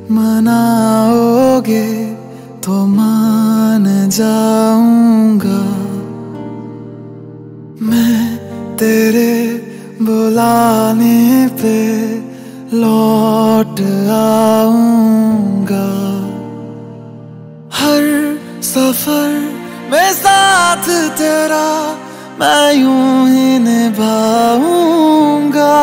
मनाओगे तो मान जाऊंगा। मैं तेरे बुलाने पे लौट आऊंगा। हर सफर में साथ तेरा मैं यूं ही निभाऊंगा।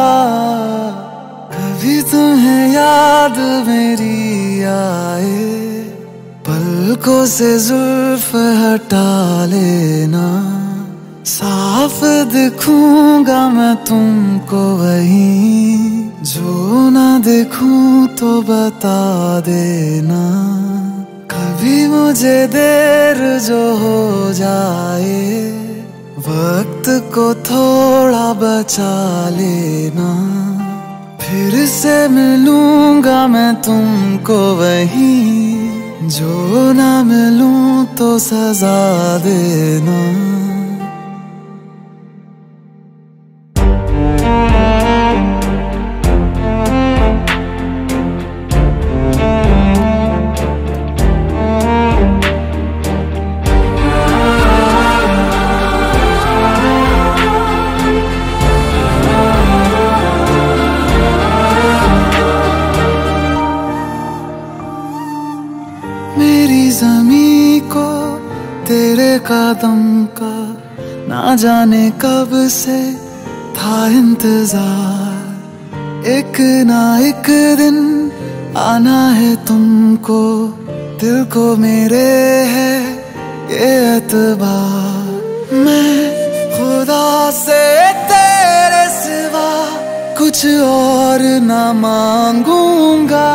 कभी तुम्हें याद मेरी आए, पलकों से जुल्फ हटा लेना। साफ दिखूंगा मैं तुमको वहीं, जो ना दिखूं तो बता देना। कभी मुझे देर जो हो जाए, वक्त को थोड़ा बचा लेना। फिर से मिलूंगा मैं तुमको वहीं, जो ना मिलूं तो सजा देना। मेरी ज़मीं को तेरे कदम का ना जाने कब से था इंतजार। एक ना एक दिन आना है तुमको, दिल को मेरे है ये एतबार। मैं खुदा से तेरे सिवा कुछ और ना मांगूंगा।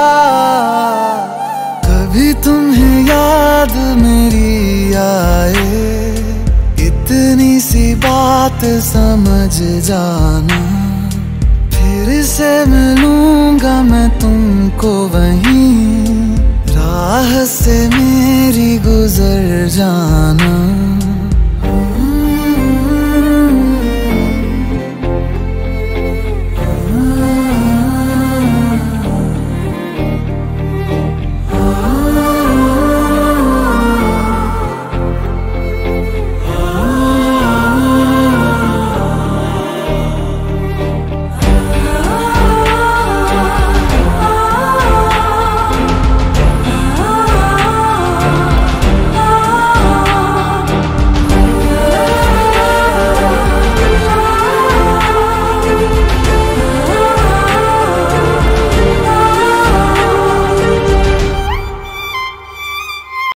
कभी तुम्हें याद मेरी आए, इतनी सी बात समझ जाना। फिर से मिलूंगा मैं तुमको वहीं, राह से मेरी गुजर जाना।